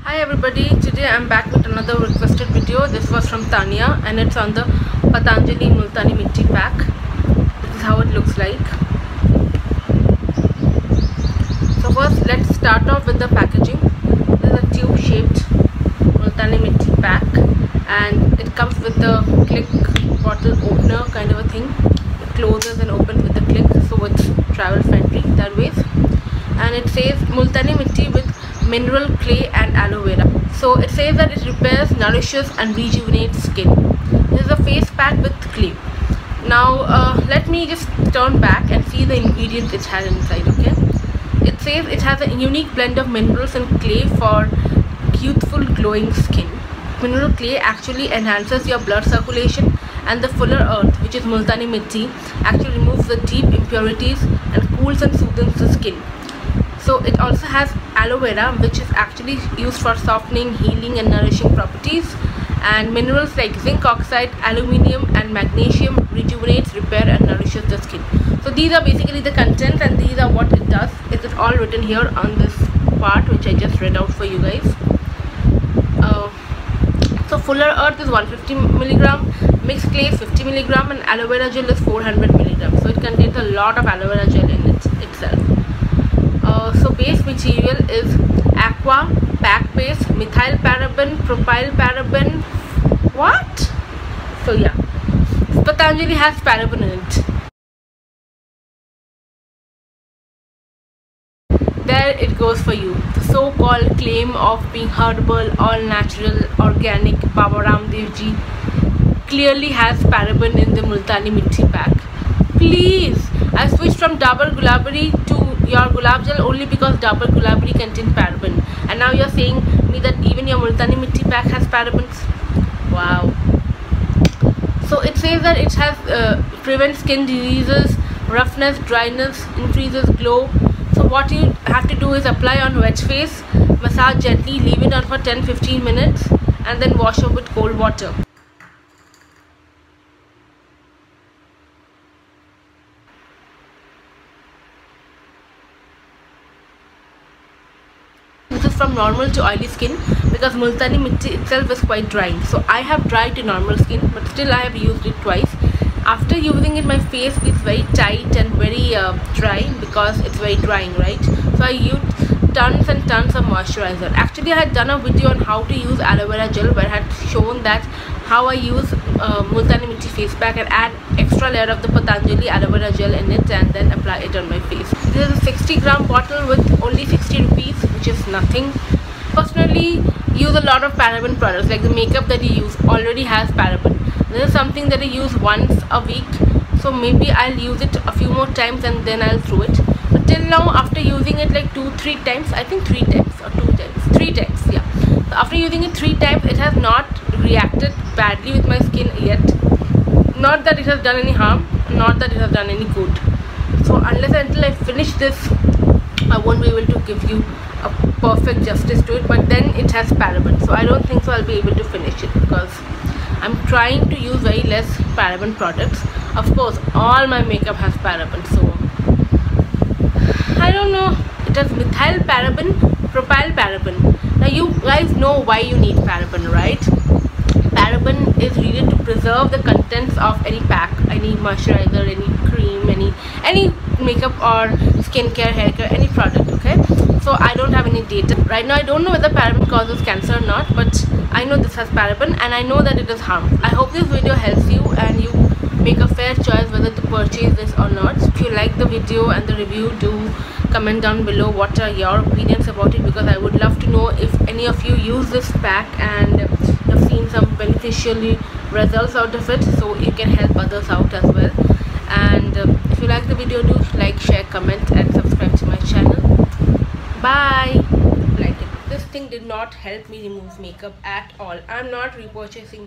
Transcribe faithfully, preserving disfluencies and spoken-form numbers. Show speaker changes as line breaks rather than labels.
Hi everybody, today I'm back with another requested video. This was from Tanya and it's on the Patanjali Multani Mitti pack. This is how it looks like. So first let's start off with the packaging. This is a tube shaped Multani Mitti pack and it comes with the click bottle opener kind of a thing. It closes and opens with a click, so it's travel friendly that way. And it says Multani Mitti with mineral clay and aloe vera. So it says that it repairs, nourishes and rejuvenates skin. This is a face pack with clay. Now uh, let me just turn back and see the ingredients it has inside. Okay, it says it has a unique blend of minerals and clay for youthful glowing skin. Mineral clay actually enhances your blood circulation, and the fuller earth, which is Multani Mitti, actually removes the deep impurities and cools and soothes the skin. So it also has aloe vera, which is actually used for softening, healing and nourishing properties, and minerals like zinc oxide, aluminium and magnesium rejuvenates, repair and nourishes the skin. So these are basically the contents and these are what it does. It is all written here on this part which I just read out for you guys. Uh, so fuller earth is one hundred fifty milligram, mixed clay is fifty milligram and aloe vera gel is four hundred milligram. So it contains a lot of aloe vera gel in it itself. Uh, so base material is aqua, pack base, methyl paraben, propyl paraben. What? So yeah, Patanjali has paraben in it. There it goes for you. The so-called claim of being herbal, all natural, organic Baba Ramdev ji clearly has paraben in the Multani Mitti pack. Please, I switched from Dabur Gulabari to your gulab gel only because Dabur Gulabari contains paraben, and now you're saying me that even your Multani Mitti pack has parabens. Wow. So it says that it has uh, prevents skin diseases, roughness, dryness, increases glow. So what you have to do is apply on wet face, massage gently, leave it on for ten to fifteen minutes and then wash off with cold water. This is from normal to oily skin because Multani Mitti itself is quite drying. So I have dried to normal skin, but still I have used it twice. After using it, my face feels very tight and very uh, dry because it's very drying, right? So I used tons and tons of moisturizer. Actually, I had done a video on how to use aloe vera gel where I had shown that how I use uh, Multani Mitti face pack and add extra layer of the Patanjali aloe vera gel in it and then apply it on my face. This is a sixty gram bottle with only sixty rupees, which is nothing. Personally, use a lot of paraben products, like the makeup that you use already has paraben. This is something that I use once a week, so maybe I'll use it a few more times and then I'll throw it. But till now, after using it like two, three times, I think three times or two times, three times, yeah. So after using it three times, it has not reacted badly with my skin yet. Not that it has done any harm, not that it has done any good. So unless until I finish this, I won't be able to give you a perfect justice to it. But then it has paraben, so I don't think so I'll be able to finish it because I'm trying to use very less paraben products. Of course, all my makeup has paraben, so I don't know. It has methyl paraben, propyl paraben. Now you guys know why you need paraben, right? Paraben is needed to preserve the contents of any pack, any moisturizer, any cream, any any makeup or skincare, hair care, any product. Okay, so I don't have any data right now. I don't know whether paraben causes cancer or not, but I know this has paraben and I know that it is harmful. I hope this video helps you and you make a fair choice whether to purchase this or not. If you like the video and the review, do comment down below what are your opinions about it, because I would love to know if any of you use this pack and have seen some beneficial results out of it, so you can help others out as well. And uh, if you like the video, do like, share, comment and subscribe to my channel. Bye. Like it. This thing did not help me remove makeup at all. I'm not repurchasing